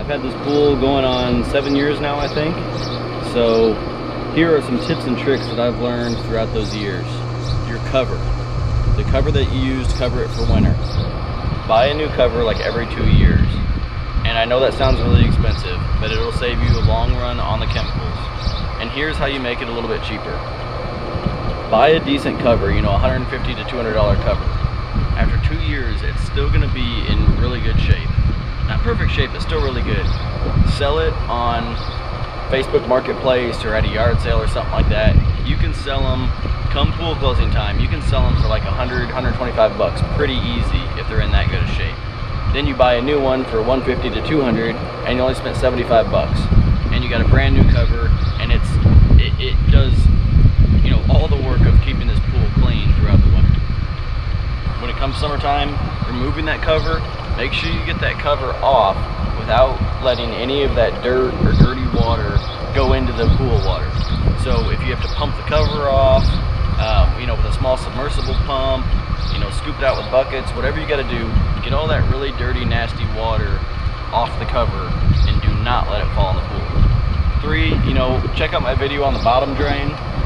I've had this pool going on 7 years now, I think. So here are some tips and tricks that I've learned throughout those years. Your cover. The cover that you use to cover it for winter. Buy a new cover like every 2 years. And I know that sounds really expensive, but it'll save you a long run on the chemicals. And here's how you make it a little bit cheaper. Buy a decent cover, you know, $150 to $200 cover. After 2 years, it's still gonna be in really good shape. Not perfect shape, but still really good. Sell it on Facebook Marketplace or at a yard sale or something like that. You can sell them, come pool closing time, you can sell them for like 100, 125 bucks, pretty easy if they're in that good of shape. Then you buy a new one for 150 to 200 and you only spent 75 bucks. And you got a brand new cover, and it does, you know, all the work of keeping this pool clean throughout the winter. When it comes summertime, removing that cover, make sure you get that cover off without letting any of that dirt or dirty water go into the pool water. So if you have to pump the cover off, you know, with a small submersible pump, you know, scoop it out with buckets, whatever you got to do, get all that really dirty, nasty water off the cover and do not let it fall in the pool. 3, you know, check out my video on the bottom drain.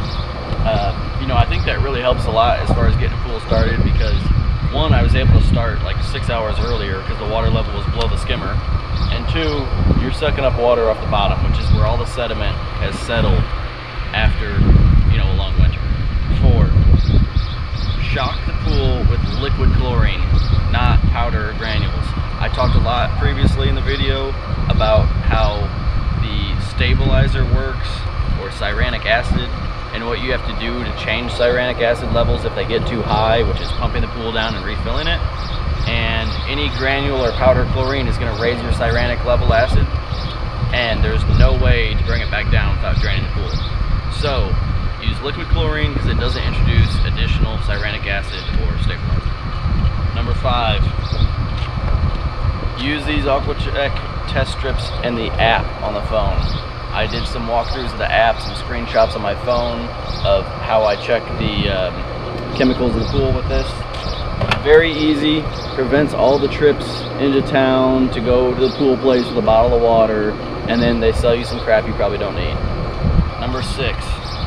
You know, I think that really helps a lot as far as getting a pool started, because 1, I was able to start like 6 hours earlier because the water level was below the skimmer, and 2, you're sucking up water off the bottom, which is where all the sediment has settled after, you know, a long winter. 4, shock the pool with liquid chlorine, not powder or granules. I talked a lot previously in the video about how the stabilizer works, or cyanic acid, and what you have to do to change cyanic acid levels if they get too high, which is pumping the pool down and refilling it. And any granule or powder chlorine is going to raise your cyanic level acid, and there's no way to bring it back down without draining the pool. So use liquid chlorine because it doesn't introduce additional cyanic acid or stabilizer. Number 5, use these AquaCheck test strips and the app on the phone. I did some walkthroughs of the app, some screenshots on my phone of how I check the chemicals in the pool with this. Very easy, prevents all the trips into town to go to the pool place with a bottle of water, and then they sell you some crap you probably don't need. Number 6.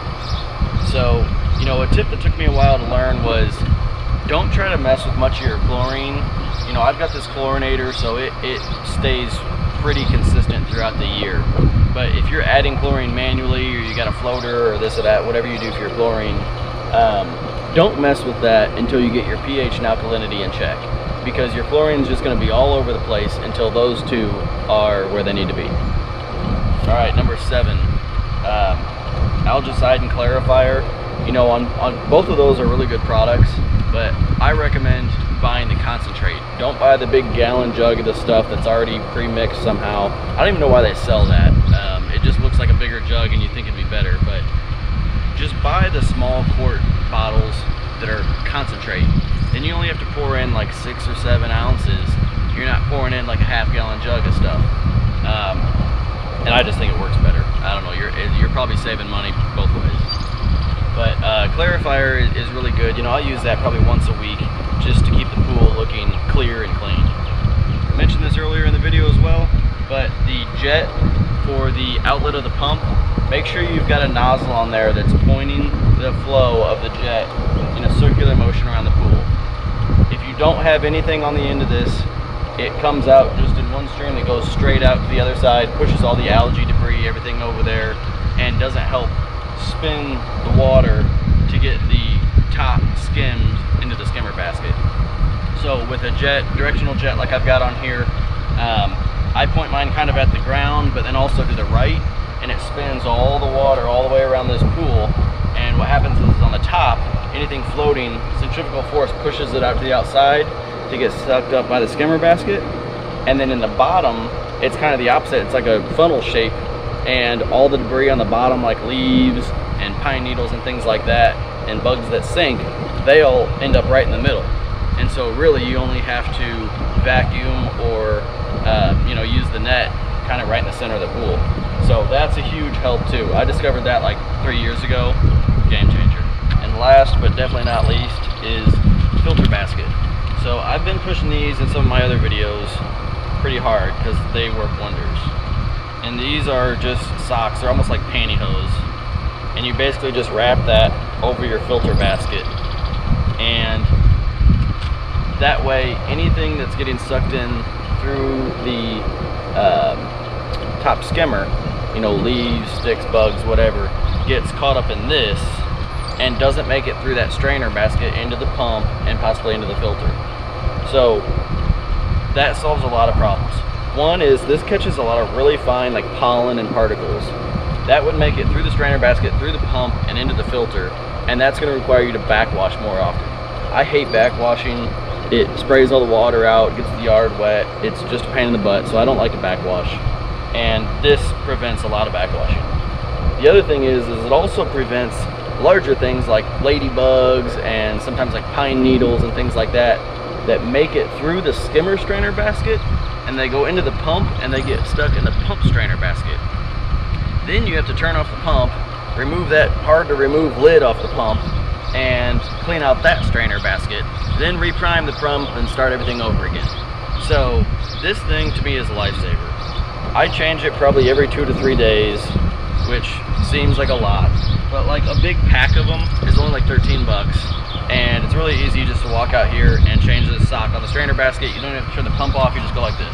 So, you know, a tip that took me a while to learn was don't try to mess with much of your chlorine. You know, I've got this chlorinator, so it stays pretty consistent throughout the year. But if you're adding chlorine manually, or you got a floater or this or that, whatever you do for your chlorine, don't mess with that until you get your pH and alkalinity in check, because your chlorine is just going to be all over the place until those two are where they need to be. All right, number 7, algicide and clarifier. You know, on both of those are really good products, but I recommend buying the concentrate. Don't buy the big gallon jug of the stuff that's already pre-mixed somehow. I don't even know why they sell that. It just looks like a bigger jug and you think it'd be better, but just buy the small quart bottles that are concentrate. Then you only have to pour in like 6 or 7 ounces. You're not pouring in like a half-gallon jug of stuff. And I just think it works better. I don't know, you're probably saving money both ways. But clarifier is really good. You know, I'll use that probably once a week just to keep the pool looking clear and clean. I mentioned this earlier in the video as well, but the jet for the outlet of the pump, make sure you've got a nozzle on there that's pointing the flow of the jet in a circular motion around the pool. If you don't have anything on the end of this, it comes out just in one stream that goes straight out to the other side, pushes all the algae debris, everything over there, and doesn't help spin the water to get the top skims into the skimmer basket. So with a jet, directional jet like I've got on here, I point mine kind of at the ground, but then also to the right, and it spins all the water all the way around this pool. And what happens is on the top, anything floating, centrifugal force pushes it out to the outside to get sucked up by the skimmer basket. And then in the bottom, it's kind of the opposite. It's like a funnel shape, and all the debris on the bottom, like leaves and pine needles and things like that, and bugs that sink, they'll end up right in the middle. And so really you only have to vacuum or you know, use the net kind of right in the center of the pool. So that's a huge help too. I discovered that like 3 years ago. Game changer. And last but definitely not least is filter basket. So I've been pushing these in some of my other videos. pretty hard because they work wonders. And these are just socks. They're almost like pantyhose. And you basically just wrap that over your filter basket. And that way, anything that's getting sucked in through the top skimmer, you know, leaves, sticks, bugs, whatever, gets caught up in this and doesn't make it through that strainer basket into the pump and possibly into the filter. So that solves a lot of problems. One is this catches a lot of really fine like pollen and particles. That would make it through the strainer basket, through the pump, and into the filter, and that's going to require you to backwash more often. I hate backwashing. It sprays all the water out, gets the yard wet. It's just a pain in the butt, so I don't like to backwash. And this prevents a lot of backwashing. The other thing is it also prevents larger things like ladybugs and sometimes like pine needles and things like that that make it through the skimmer strainer basket, and they go into the pump and they get stuck in the pump strainer basket. Then you have to turn off the pump, remove that hard to remove lid off the pump, and clean out that strainer basket, then reprime the pump and start everything over again. So this thing to me is a lifesaver. I change it probably every 2 to 3 days, which seems like a lot, but like a big pack of them is only like 13 bucks, and it's really easy just to walk out here and change the sock on the strainer basket. You don't have to turn the pump off, you just go like this.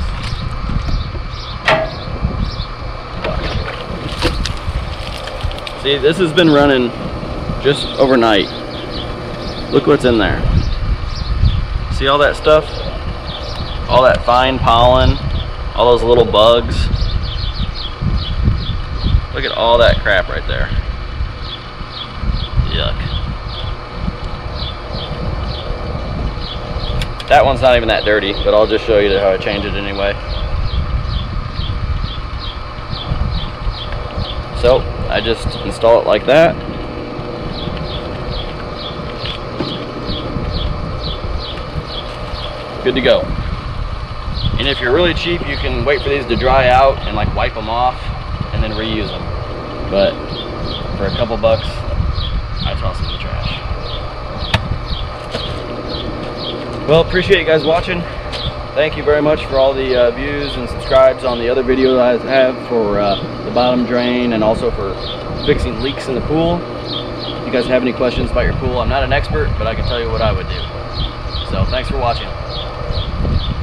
See, this has been running just overnight. Look what's in there. See all that stuff? All that fine pollen, all those little bugs. Look at all that crap right there. Yuck. That one's not even that dirty, but I'll just show you how I change it anyway. So I just install it like that. Good to go. And if you're really cheap, you can wait for these to dry out and like wipe them off and then reuse them. But for a couple bucks, I toss them in the trash. Well, appreciate you guys watching. Thank you very much for all the views and subscribes on the other videos I have for the bottom drain and also for fixing leaks in the pool. If you guys have any questions about your pool, I'm not an expert, but I can tell you what I would do. So thanks for watching.